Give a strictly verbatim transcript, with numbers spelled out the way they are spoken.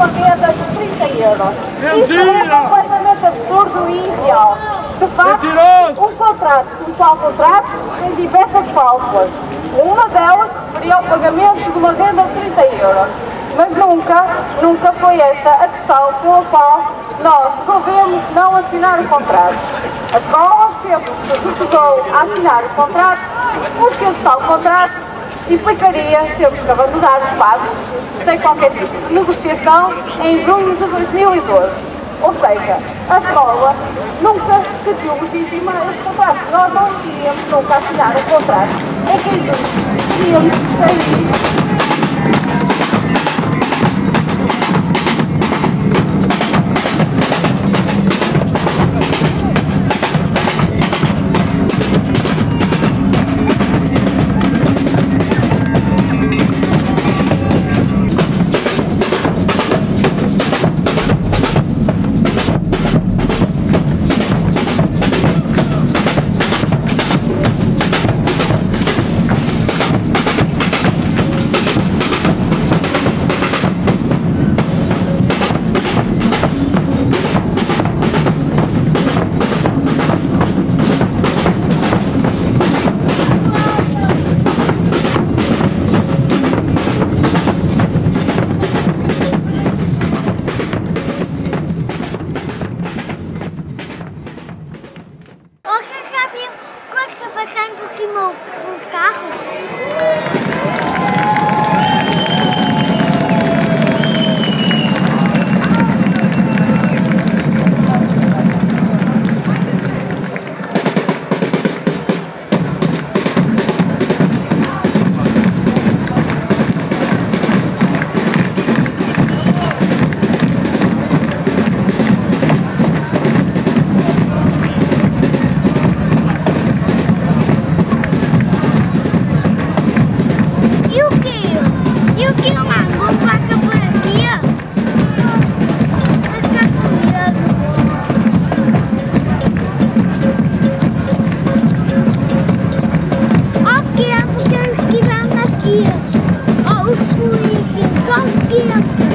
uma renda de trinta euros. Mentira! Isso é completamente absurdo e ideal. De facto, Mentiroso! um contrato, um tal contrato, tem diversas cláusulas. Uma delas seria o pagamento de uma renda de trinta euros. Mas nunca, nunca foi esta a questão pela qual nós resolvemos não assinar o contrato. A escola sempre se recusou a assinar o contrato, porque esse tal contrato implicaria termos que abandonar o espaço sem qualquer tipo de negociação em junho de dois mil e doze. Ou seja, a escola nunca se viu legítima a esse contrato. Nós não iríamos nunca assinar um contrato em que em junho iríamos sair. Vocês sabiam como é que se passam por cima dos carros? Oh, os polícias, só o tempo.